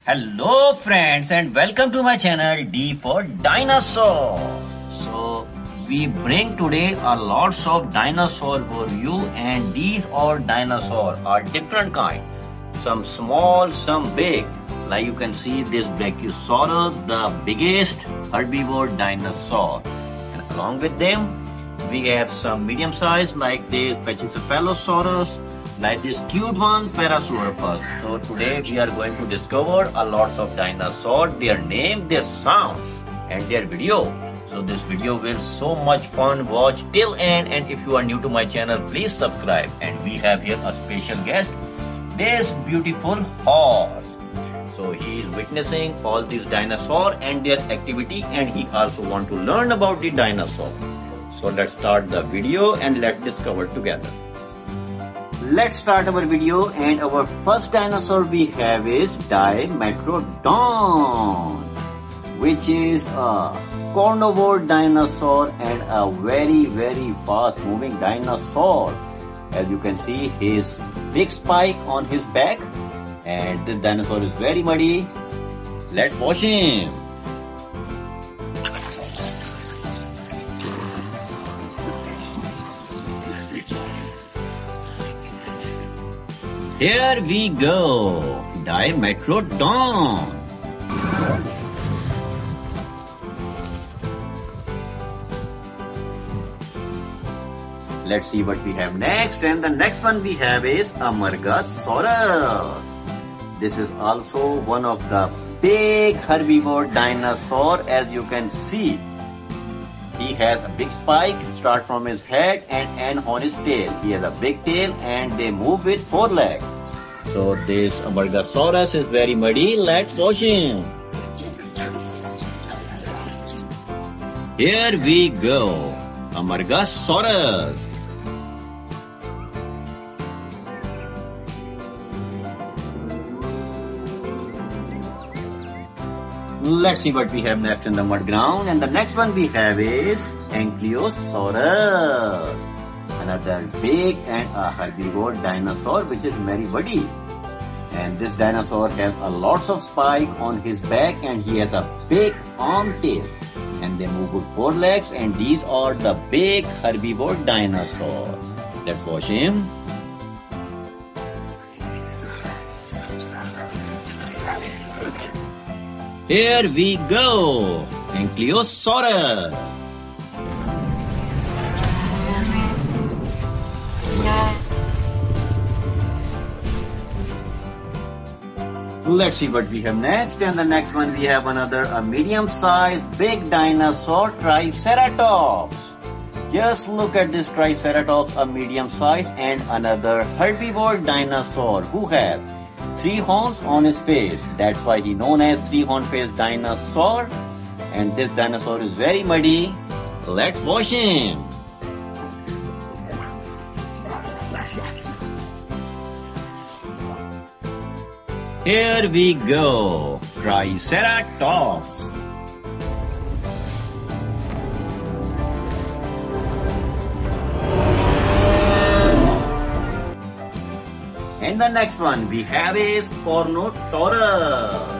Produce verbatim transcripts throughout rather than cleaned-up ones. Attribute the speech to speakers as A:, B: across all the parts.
A: Hello friends and welcome to my channel D for Dinosaur. So we bring today a lots of dinosaur for you, and these are dinosaur are different kind. Some small, some big. Like you can see this Brachiosaurus, the biggest herbivore dinosaur. And along with them we have some medium size like this Pachycephalosaurus, like this cute one Parasaurolophus. So today we are going to discover a lots of dinosaur, their name, their sound and their video. So this video will so much fun. Watch till end, and if you are new to my channel, please subscribe. And we have here a special guest, this beautiful horse. So he is witnessing all these dinosaur and their activity, and he also want to learn about the dinosaur. So let's start the video and let's discover together. Let's start our video, and our first dinosaur we have is Dimetrodon, which is a carnivore dinosaur and a very very fast moving dinosaur. As you can see, his big spike on his back, and this dinosaur is very muddy. Let's wash him. Here we go, Dimetrodon. Let's see what we have next, and the next one we have is Amargasaurus. This is also one of the big herbivore dinosaur. As you can see, he has a big spike start from his head and end on his tail. He has a big tail and they move with four legs. So this Amargasaurus is very muddy. Let's wash him. Here we go, Amargasaurus. Let's see what we have next in the mud ground, and the next one we have is Ankylosaurus, another big and a herbivore dinosaur which is very muddy. And this dinosaur has a lots of spike on his back, and he has a big arm tail, and they move with four legs, and these are the big herbivore dinosaur. Let's wash him. Here we go, Ankylosaurus. Let's see what we have next, and the next one we have another a medium-sized big dinosaur, Triceratops. Just look at this Triceratops, a medium-sized, and another herbivore dinosaur who has three horns on his face. That's why he known as three-horn face dinosaur. And this dinosaur is very muddy. Let's wash him. Here we go, Triceratops. And the next one we have is Carnotaurus.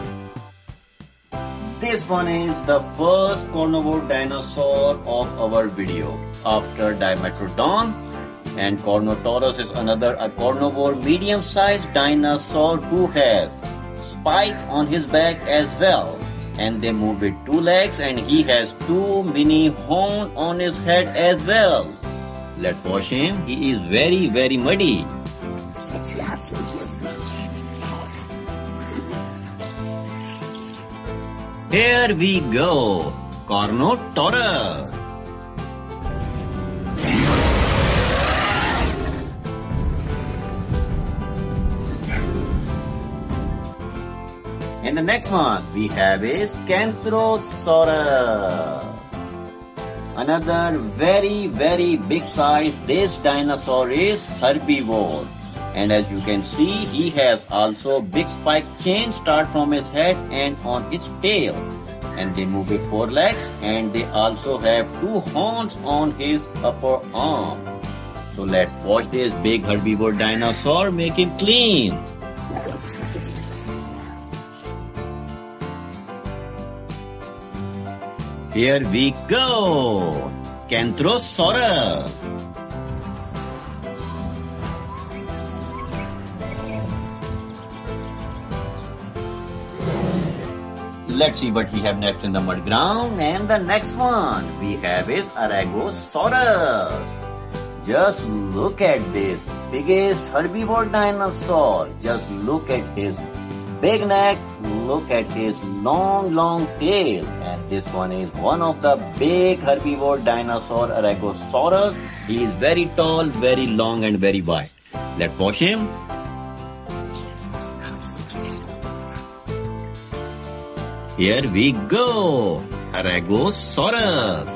A: This one is the first carnivore dinosaur of our video after Dimetrodon, and Carnotaurus is another a carnivore medium-sized dinosaur who has spikes on his back as well, and they move with two legs, and he has two mini horns on his head as well. Let's wash him. He is very very muddy. Here we go, Carnotaurus. And the next one we have is Canthrosaurus. Another very very big size. This dinosaur is herbivore. And as you can see, he has also big spike chain start from his head and on his tail. And they move with four legs, and they also have two horns on his upper arm. So let's watch this big herbivore dinosaur make him clean. Here we go. Kentrosaurus. Let's see what we have next in the mud ground. And the next one we have is Aragosaurus. Just look at this biggest herbivore dinosaur. Just look at his big neck. Look at his long, long tail. And this one is one of the big herbivore dinosaur, Aragosaurus. He is very tall, very long, and very wide. Let's watch him. Here we go. Aragosaurus.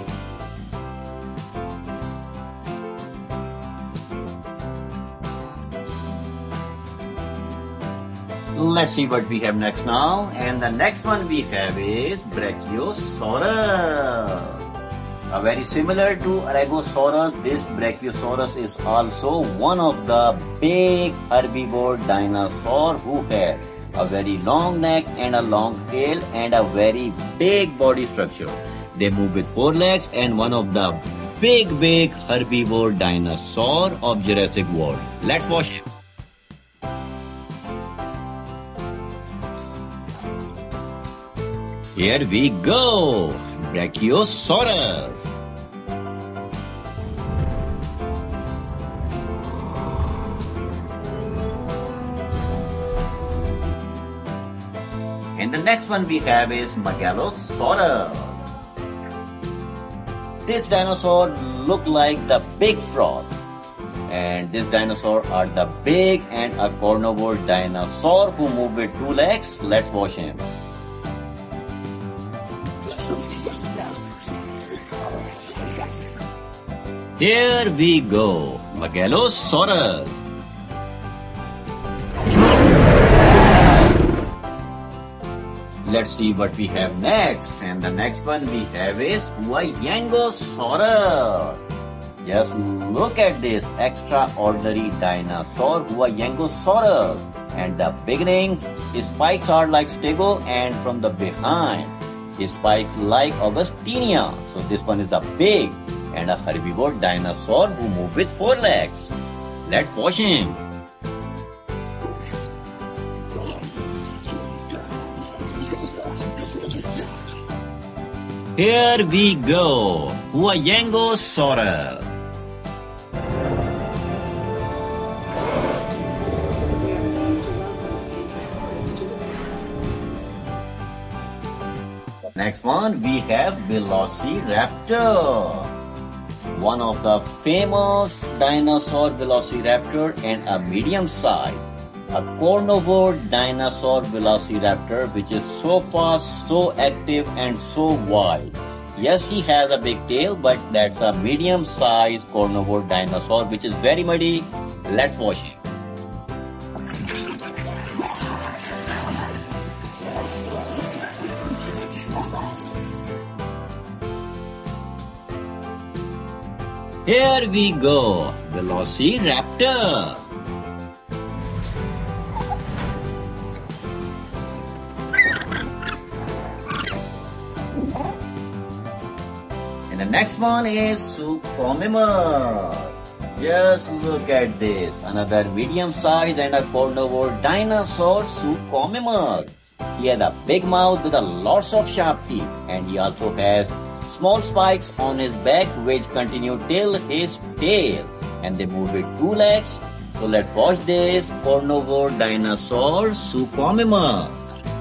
A: Let's see what we have next now. And the next one we have is Brachiosaurus. Uh, very similar to Aragosaurus, this Brachiosaurus is also one of the big herbivore dinosaur who had a very long neck and a long tail and a very big body structure. They move with four legs and one of the big, big herbivore dinosaur of Jurassic World. Let's watch it. Here we go. Brachiosaurus. And the next one we have is Megalosaurus. This dinosaur look like the big frog. And this dinosaur are the big and a carnivore dinosaur who move with two legs. Let's watch him. Here we go. Megalosaurus. Let's see what we have next. And the next one we have is Huayangosaurus. Just look at this extraordinary dinosaur, Huayangosaurus. And the beginning, his spikes are like stego, and from the behind, his spikes like Augustinia. So this one is a big and a herbivore dinosaur who move with four legs. Let's watch him. Here we go. Huayangosaurus. Next one we have Velociraptor. One of the famous dinosaur, Velociraptor, and a medium size. A carnivore dinosaur Velociraptor which is so fast, so active, and so wild. Yes, he has a big tail, but that's a medium sized carnivore dinosaur which is very muddy. Let's watch him. Here we go, Velociraptor. And the next one is Suchomimus. Just look at this, another medium size and a carnivore dinosaur, Suchomimus. He has a big mouth with a lots of sharp teeth, and he also has small spikes on his back which continue till his tail, and they move with two legs. So let's watch this carnivore dinosaur, Suchomimus.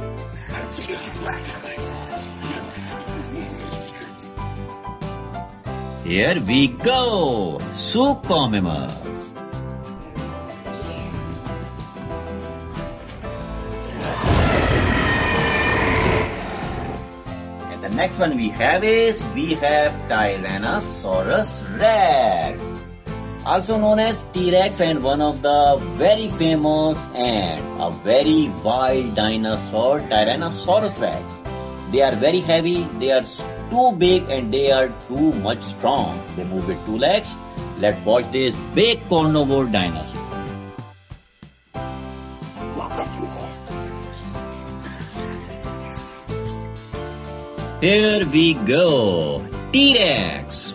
A: Here we go, Suchomimus. And the next one we have is, we have Tyrannosaurus Rex. Also known as T-Rex, and one of the very famous and a very wild dinosaur, Tyrannosaurus Rex. They are very heavy, they are too big, and they are too much strong. They move with two legs. Let's watch this big carnivore dinosaur. Here we go. T-Rex.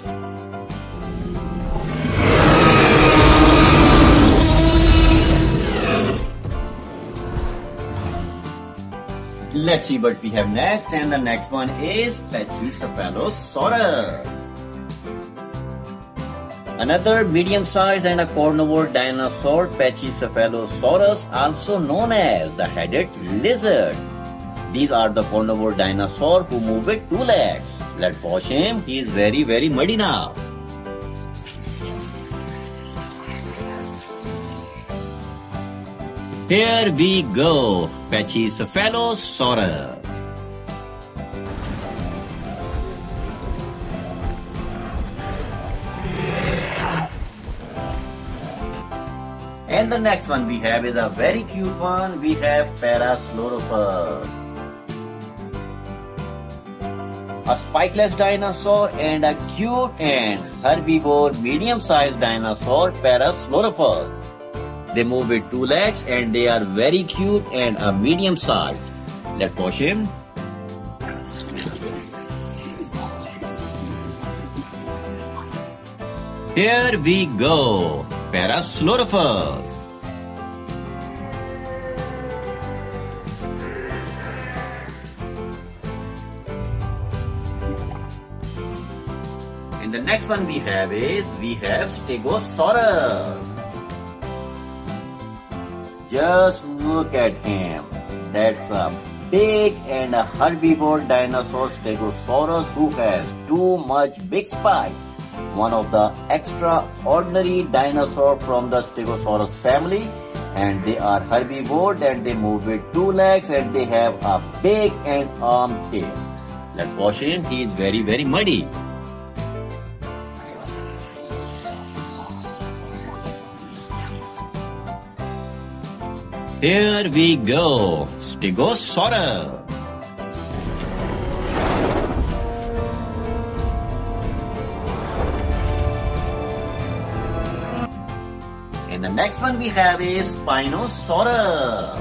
A: Let's see what we have next, and the next one is Pachycephalosaurus. Another medium-sized and a carnivore dinosaur, Pachycephalosaurus, also known as the headed lizard. These are the carnivore dinosaur who move with two legs. Let's wash him. He is very, very muddy now. Here we go, Pachycephalosaurus. And the next one we have is a very cute one. We have Parasaurolophus, a spikeless dinosaur and a cute and herbivore medium-sized dinosaur, Parasaurolophus. They move with two legs and they are very cute and a medium size. Let's wash him. Here we go, Parasaurolophus. And the next one we have is, we have Stegosaurus. Just look at him. That's a big and a herbivore dinosaur, Stegosaurus, who has too much big spike. One of the extraordinary dinosaur from the Stegosaurus family, and they are herbivore and they move with two legs and they have a big and arm tail. Let's wash him. He is very, very muddy. Here we go, Stegosaurus. And the next one we have is Spinosaurus.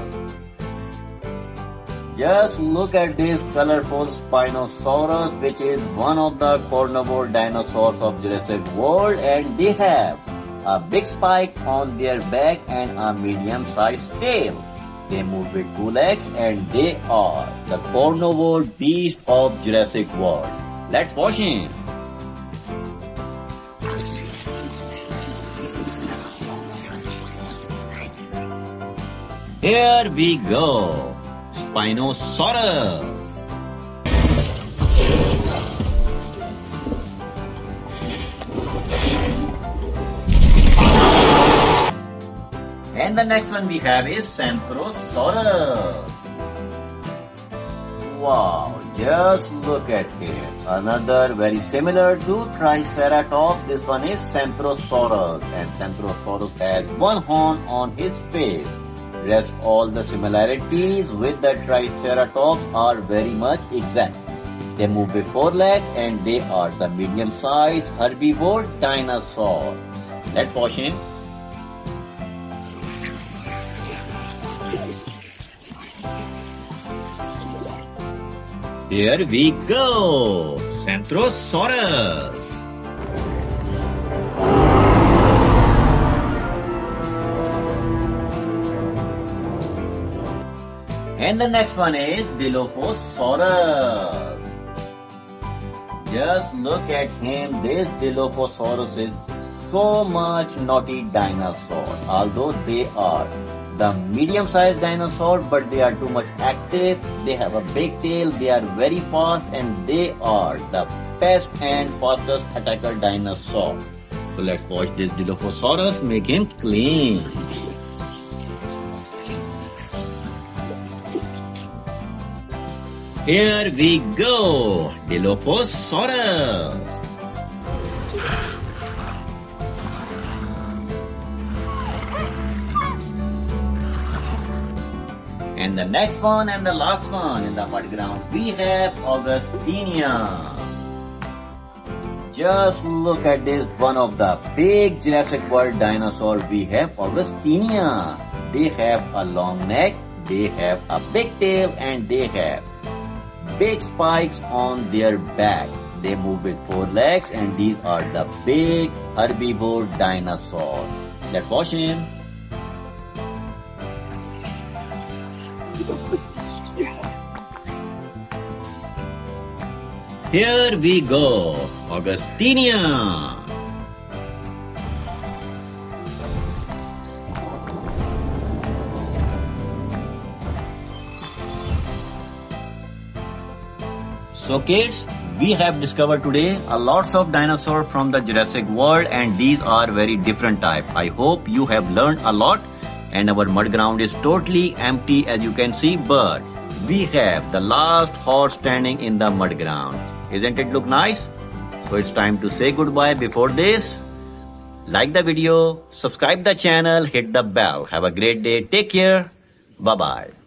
A: Just look at this colorful Spinosaurus, which is one of the carnivore dinosaurs of Jurassic World, and they have a big spike on their back and a medium-sized tail. They move with two legs and they are the carnivore beast of Jurassic World. Let's wash him. Here we go, Spinosaurus. And the next one we have is Centrosaurus. Wow, just look at him. Another very similar to Triceratops. This one is Centrosaurus, and Centrosaurus has one horn on his face. Rest all the similarities with the Triceratops are very much exact. They move with four legs and they are the medium-sized herbivore dinosaur. Let's wash him. Here we go, Centrosaurus. And the next one is Dilophosaurus. Just look at him. This Dilophosaurus is so much naughty dinosaur. Although they are the medium-sized dinosaur, but they are too much active. They have a big tail, they are very fast, and they are the best and fastest attacker dinosaur. So let's wash this Dilophosaurus, make him clean. Here we go, Dilophosaurus. And the next one and the last one in the mud ground, we have Augustania. Just look at this, one of the big Jurassic World dinosaur. We have Augustania. They have a long neck, they have a big tail, and they have big spikes on their back. They move with four legs, and these are the big herbivore dinosaurs. Let's watch him. Here we go, Augustinia. So kids, we have discovered today a lots of dinosaurs from the Jurassic World, and these are very different type. I hope you have learned a lot, and our mud ground is totally empty as you can see, but we have the last horse standing in the mud ground. Isn't it look nice? So it's time to say goodbye. Before this, like the video, subscribe the channel, hit the bell. Have a great day. Take care. Bye-bye.